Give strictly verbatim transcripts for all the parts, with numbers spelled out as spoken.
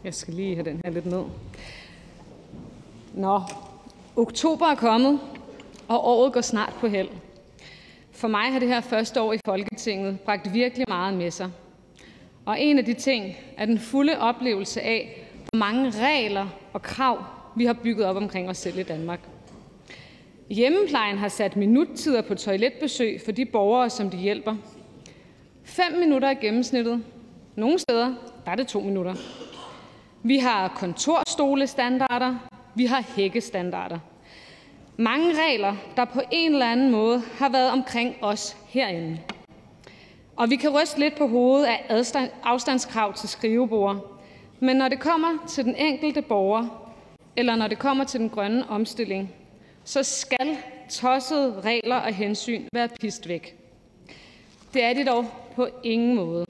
Jeg skal lige have den her lidt ned. Nå, oktober er kommet, og året går snart på held. For mig har det her første år i Folketinget bragt virkelig meget med sig. Og en af de ting er den fulde oplevelse af, hvor mange regler og krav, vi har bygget op omkring os selv i Danmark. Hjemmeplejen har sat minuttider på toiletbesøg for de borgere, som de hjælper. Fem minutter er gennemsnittet. Nogle steder der er det to minutter. Vi har kontorstolestandarder. Vi har hækkestandarder. Mange regler, der på en eller anden måde har været omkring os herinde. Og vi kan ryste lidt på hovedet af afstandskrav til skrivebord. Men når det kommer til den enkelte borger, eller når det kommer til den grønne omstilling, så skal tossede regler og hensyn være pist væk. Det er det dog på ingen måde.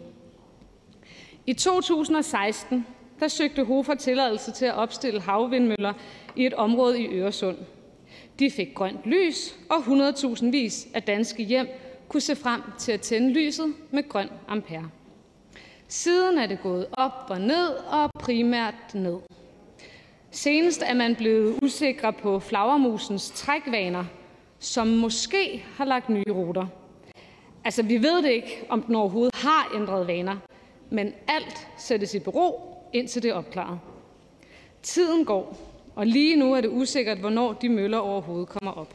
I to tusind og seksten der søgte Hofer tilladelse til at opstille havvindmøller i et område i Øresund. De fik grønt lys, og hundredtusindvis af danske hjem kunne se frem til at tænde lyset med grøn ampere. Siden er det gået op og ned, og primært ned. Senest er man blevet usikre på flagermusens trækvaner, som måske har lagt nye ruter. Altså, vi ved det ikke, om den overhovedet har ændret vaner, men alt sættes i bero, indtil det er opklaret. Tiden går, og lige nu er det usikkert, hvornår de møller overhovedet kommer op.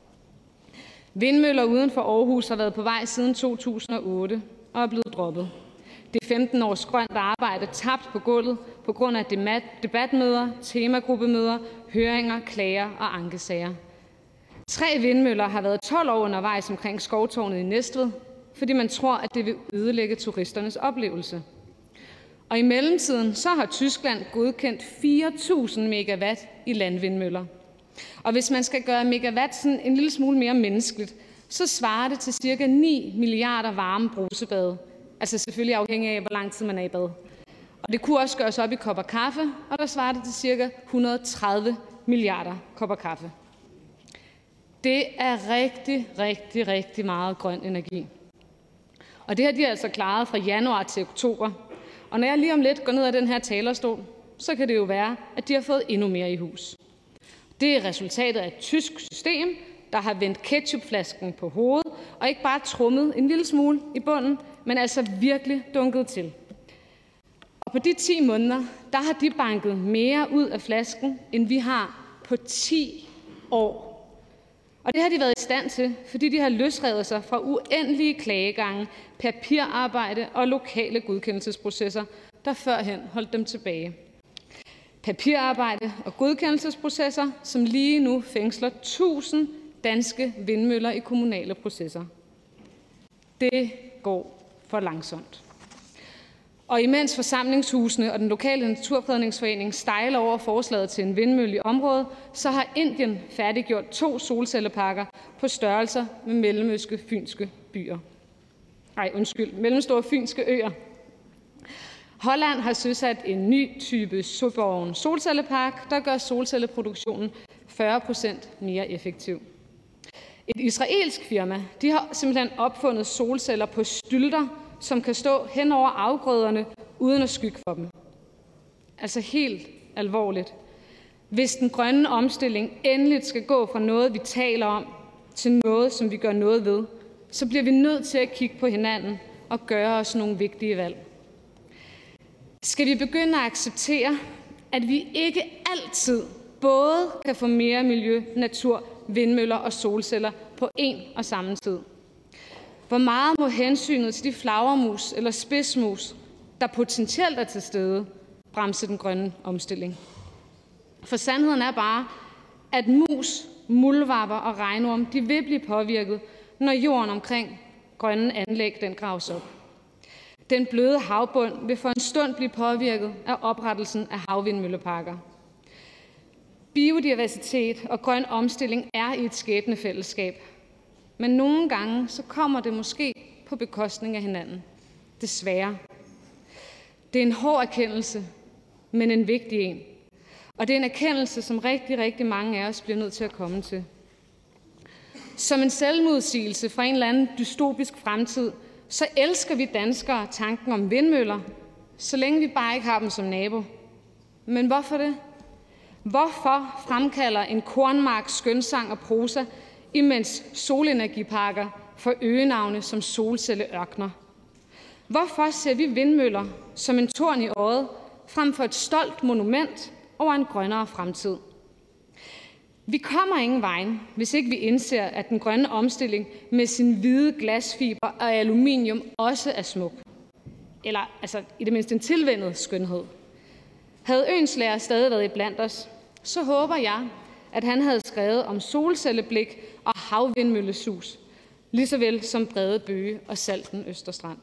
Vindmøller uden for Aarhus har været på vej siden to tusind og otte og er blevet droppet. Det er femten års grønt arbejde tabt på gulvet på grund af debatmøder, temagruppemøder, høringer, klager og ankesager. Tre vindmøller har været tolv år undervejs omkring skovtårnet i Næstved, fordi man tror, at det vil ødelægge turisternes oplevelse. Og i mellemtiden så har Tyskland godkendt fire tusind megawatt i landvindmøller. Og hvis man skal gøre megawatt sådan en lille smule mere menneskeligt, så svarer det til cirka ni milliarder varme brusebade. Altså selvfølgelig afhængig af, hvor lang tid man er i bad. Og det kunne også gøres op i kopper kaffe, og der svarer det til cirka et hundrede og tredive milliarder kopper kaffe. Det er rigtig, rigtig, rigtig meget grøn energi. Og det har de altså klaret fra januar til oktober. Og når jeg lige om lidt går ned ad den her talerstol, så kan det jo være, at de har fået endnu mere i hus. Det er resultatet af et tysk system, der har vendt ketchupflasken på hovedet, og ikke bare trummet en lille smule i bunden, men altså virkelig dunket til. Og på de ti måneder, der har de banket mere ud af flasken, end vi har på ti år. Og det har de været i stand til, fordi de har løsrevet sig fra uendelige klagegange, papirarbejde og lokale godkendelsesprocesser, der førhen holdt dem tilbage. Papirarbejde og godkendelsesprocesser, som lige nu fængsler tusind danske vindmøller i kommunale processer. Det går for langsomt. Og imens forsamlingshusene og den lokale naturfredningsforening stejler over forslaget til en vindmølle i området, så har Indien færdiggjort to solcelleparker på størrelser med mellemøstlige fynske byer. Nej, undskyld, mellemstore fynske øer. Holland har søsat en ny type Søborgen solcellepark, der gør solcelleproduktionen fyrre procent mere effektiv. Et israelsk firma de har simpelthen opfundet solceller på stylter, som kan stå hen over afgrøderne uden at skygge for dem. Altså helt alvorligt. Hvis den grønne omstilling endelig skal gå fra noget, vi taler om, til noget, som vi gør noget ved, så bliver vi nødt til at kigge på hinanden og gøre os nogle vigtige valg. Skal vi begynde at acceptere, at vi ikke altid både kan få mere miljø, natur, vindmøller og solceller på én og samme tid? Hvor meget må hensynet til de flagermus eller spidsmus, der potentielt er til stede, bremse den grønne omstilling? For sandheden er bare, at mus, muldvarper og regnorm de vil blive påvirket, når jorden omkring grønne anlæg den graves op. Den bløde havbund vil for en stund blive påvirket af oprettelsen af havvindmølleparker. Biodiversitet og grøn omstilling er i et skæbnefællesskab. Men nogle gange så kommer det måske på bekostning af hinanden. Desværre. Det er en hård erkendelse, men en vigtig en. Og det er en erkendelse, som rigtig, rigtig mange af os bliver nødt til at komme til. Som en selvmodsigelse fra en eller anden dystopisk fremtid, så elsker vi danskere tanken om vindmøller, så længe vi bare ikke har dem som nabo. Men hvorfor det? Hvorfor fremkalder en kornmark skønsang og prosa, imens solenergiparker får øgenavne som solcelleørkner? Hvorfor ser vi vindmøller som en torn i øjet, frem for et stolt monument over en grønnere fremtid? Vi kommer ingen vejen, hvis ikke vi indser, at den grønne omstilling med sin hvide glasfiber og aluminium også er smuk. Eller altså i det mindste en tilvænnet skønhed. Havde Oehlenschläger stadig været iblandt os, så håber jeg, at han havde skrevet om solcelleblik og havvindmøllesus, lige så vel som Brede Bøge og Salten Østerstrand.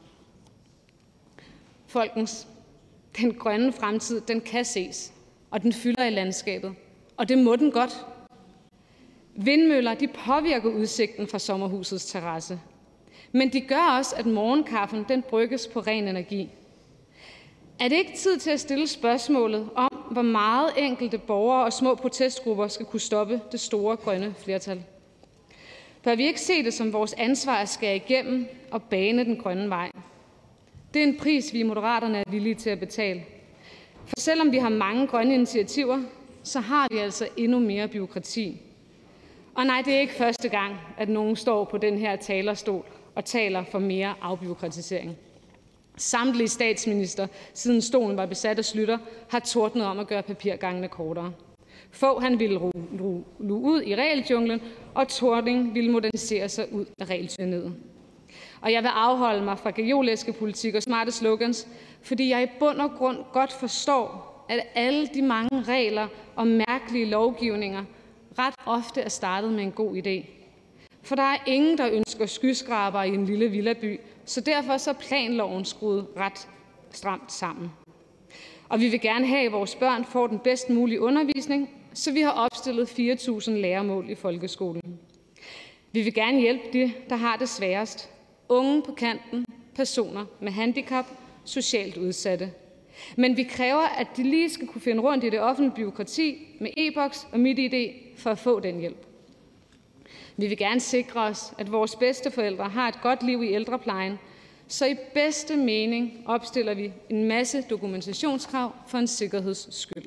Folkens, den grønne fremtid, den kan ses, og den fylder i landskabet, og det må den godt. Vindmøller, de påvirker udsigten fra sommerhusets terrasse, men de gør også, at morgenkaffen, den brygges på ren energi. Er det ikke tid til at stille spørgsmålet om, hvor meget enkelte borgere og små protestgrupper skal kunne stoppe det store grønne flertal? Bør vi ikke se det som vores ansvar at skære igennem og bane den grønne vej? Det er en pris, vi i Moderaterne er villige til at betale. For selvom vi har mange grønne initiativer, så har vi altså endnu mere bureaukrati. Og nej, det er ikke første gang, at nogen står på den her talerstol og taler for mere afbureaukratisering. Samtlige statsminister, siden stolen var besat af Schlüter, har tordnet om at gøre papirgangene kortere. Fogh han ville luge ud i regeljunglen, og Thorning ville modernisere sig ud af regeltyranniet. Og jeg vil afholde mig fra gajolæske politik og smarte slogans, fordi jeg i bund og grund godt forstår, at alle de mange regler og mærkelige lovgivninger ret ofte er startet med en god idé. For der er ingen, der ønsker skyskraber i en lille villaby, så derfor så er planloven skruet ret stramt sammen. Og vi vil gerne have, at vores børn får den bedst mulige undervisning, så vi har opstillet fire tusind læremål i folkeskolen. Vi vil gerne hjælpe de, der har det sværest. Unge på kanten, personer med handicap, socialt udsatte. Men vi kræver, at de lige skal kunne finde rundt i det offentlige bureaukrati med e-boks og MitID for at få den hjælp. Vi vil gerne sikre os, at vores bedsteforældre har et godt liv i ældreplejen, så i bedste mening opstiller vi en masse dokumentationskrav for en sikkerheds skyld.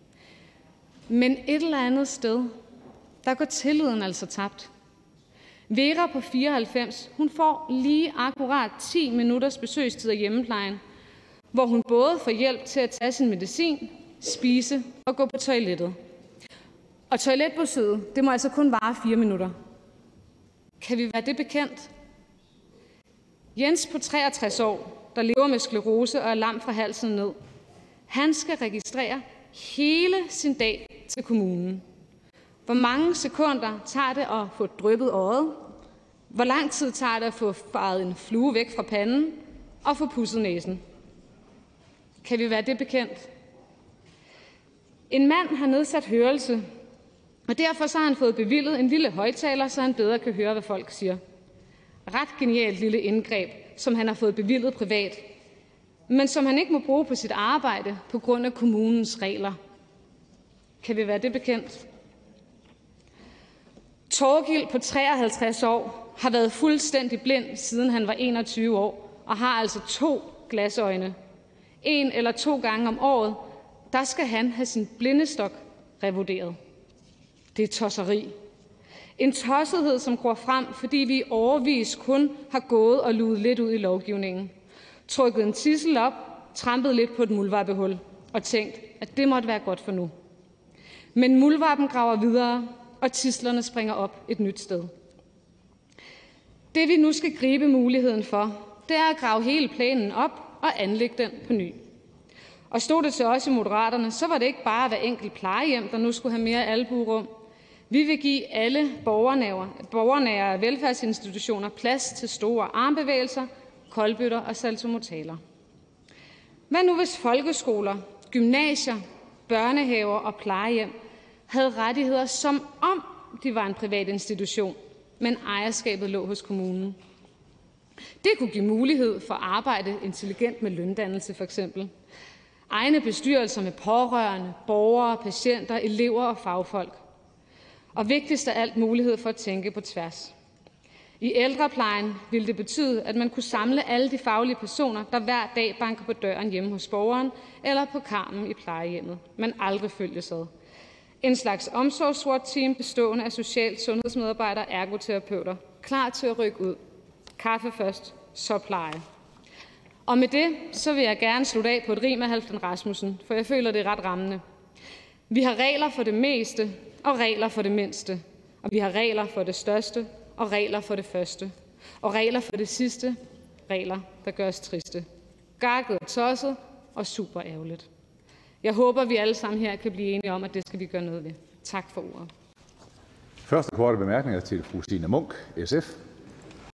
Men et eller andet sted, der går tilliden altså tabt. Vera på fireoghalvfems, hun får lige akkurat ti minutters besøgstid af hjemmeplejen, hvor hun både får hjælp til at tage sin medicin, spise og gå på toilettet. Og toiletbesøget, det må altså kun vare fire minutter. Kan vi være det bekendt? Jens på treogtres år, der lever med sklerose og er lam fra halsen ned, han skal registrere hele sin dag til kommunen. Hvor mange sekunder tager det at få dryppet øjet? Hvor lang tid tager det at få faret en flue væk fra panden og få pudset næsen? Kan vi være det bekendt? En mand har nedsat hørelse, og derfor så har han fået bevilget en lille højtaler, så han bedre kan høre, hvad folk siger. Ret genialt lille indgreb, som han har fået bevilget privat, men som han ikke må bruge på sit arbejde på grund af kommunens regler. Kan vi være det bekendt? Torgild på treoghalvtreds år har været fuldstændig blind, siden han var enogtyve år, og har altså to glasøjne. En eller to gange om året, der skal han have sin blindestok revurderet. Det er tosseri. En tossethed, som går frem, fordi vi i årevis kun har gået og luet lidt ud i lovgivningen. Trykket en tidsel op, trampet lidt på et muldvarpehul og tænkt, at det måtte være godt for nu. Men muldvarpen graver videre, og tidslerne springer op et nyt sted. Det vi nu skal gribe muligheden for, det er at grave hele planen op og anlægge den på ny. Og stod det til os i Moderaterne, så var det ikke bare hver enkelt plejehjem, der nu skulle have mere albuerum. Vi vil give alle borgernære, borgernære velfærdsinstitutioner plads til store armbevægelser, koldbøtter og saltomortaler. Hvad nu hvis folkeskoler, gymnasier, børnehaver og plejehjem havde rettigheder, som om de var en privat institution, men ejerskabet lå hos kommunen? Det kunne give mulighed for at arbejde intelligent med løndannelse for eksempel. Egne bestyrelser med pårørende, borgere, patienter, elever og fagfolk. Og vigtigst af alt mulighed for at tænke på tværs. I ældreplejen ville det betyde, at man kunne samle alle de faglige personer, der hver dag banker på døren hjemme hos borgeren eller på karmen i plejehjemmet, men aldrig følges ad. En slags omsorgs-SWAT-team bestående af social- sundhedsmedarbejdere og ergoterapeuter, klar til at rykke ud. Kaffe først, så pleje. Og med det så vil jeg gerne slutte af på et rim af Halfdan Rasmussen, for jeg føler, det er ret rammende. Vi har regler for det meste og regler for det mindste. Og vi har regler for det største og regler for det første. Og regler for det sidste. Regler, der gør os triste. Gakket og tosset og super ærgerligt. Jeg håber, vi alle sammen her kan blive enige om, at det skal vi gøre noget ved. Tak for ordet. Første korte bemærkning er til fru Signe Munk, S F.